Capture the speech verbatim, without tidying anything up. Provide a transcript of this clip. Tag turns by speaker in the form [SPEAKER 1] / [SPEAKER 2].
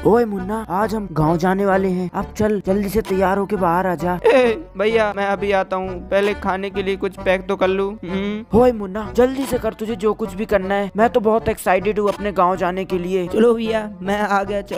[SPEAKER 1] ओए मुन्ना, आज हम गांव जाने वाले हैं। अब चल जल्दी से तैयार होके बाहर आ जा।
[SPEAKER 2] भैया मैं अभी आता हूँ, पहले खाने के लिए कुछ पैक तो कर लूँ।
[SPEAKER 1] ओए मुन्ना जल्दी से कर, तुझे जो कुछ भी करना है। मैं तो बहुत एक्साइटेड हूँ अपने गाँव जाने के लिए।
[SPEAKER 2] चलो भैया मैं आ गया।